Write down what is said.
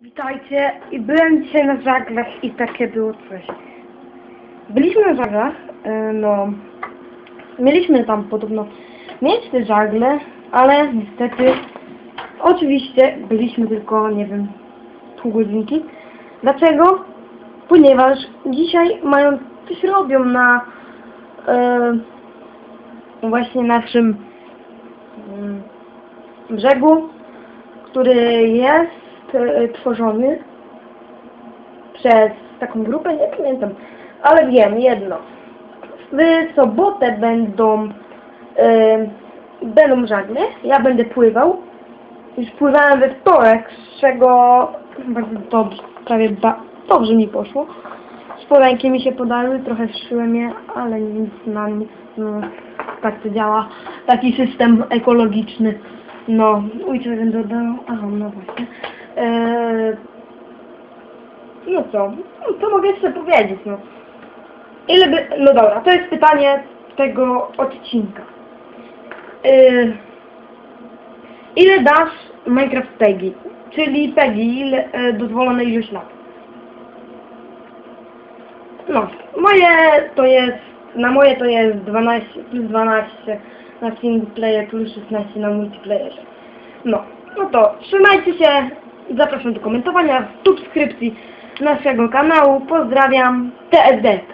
Witajcie, i byłem dzisiaj na żaglach i takie było coś. Byliśmy na żaglach, mieliśmy tam podobno mieć te żagle, ale niestety, oczywiście byliśmy tylko, nie wiem, pół godzinki. Dlaczego? Ponieważ dzisiaj coś robią na właśnie naszym brzegu, który jest tworzony przez taką grupę, nie pamiętam, ale wiem jedno. W sobotę będą żagle, ja będę pływał. Już pływałem we wtorek, z czego bardzo dobrze, dobrze mi poszło. Spodenki mi się podały, trochę zszyłem je, ale nic na nic, no tak to działa, taki system ekologiczny. No, co bym dodał? Aha, no właśnie. No co mogę jeszcze powiedzieć, no. No dobra, to jest pytanie tego odcinka. Ile dasz Minecraft Peggy? Czyli Peggy, ile dozwolona ilość lat? No, na moje to jest 12 plus 12 na single player plus 16 na multiplayerze. No to trzymajcie się, zapraszam do komentowania, subskrypcji naszego kanału, pozdrawiam, TSD.